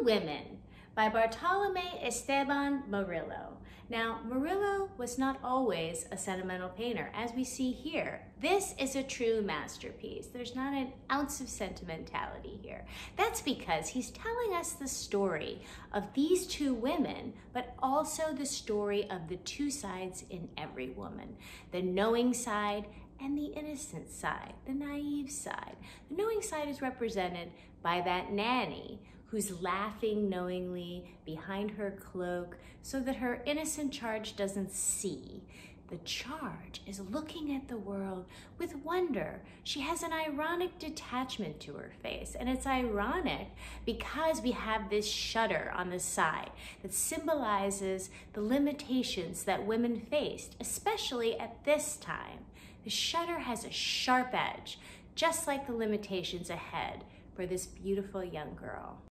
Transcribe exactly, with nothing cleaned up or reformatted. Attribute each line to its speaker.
Speaker 1: Women by Bartolomé Esteban Murillo. Now, Murillo was not always a sentimental painter, as we see here. This is a true masterpiece. There's not an ounce of sentimentality here. That's because he's telling us the story of these two women, but also the story of the two sides in every woman, the knowing side and the innocent side, the naive side. The knowing side is represented by that nanny who's laughing knowingly behind her cloak so that her innocent charge doesn't see. The charge is looking at the world with wonder. She has an ironic detachment to her face, and it's ironic because we have this shudder on the side that symbolizes the limitations that women faced, especially at this time. The shudder has a sharp edge, just like the limitations ahead for this beautiful young girl.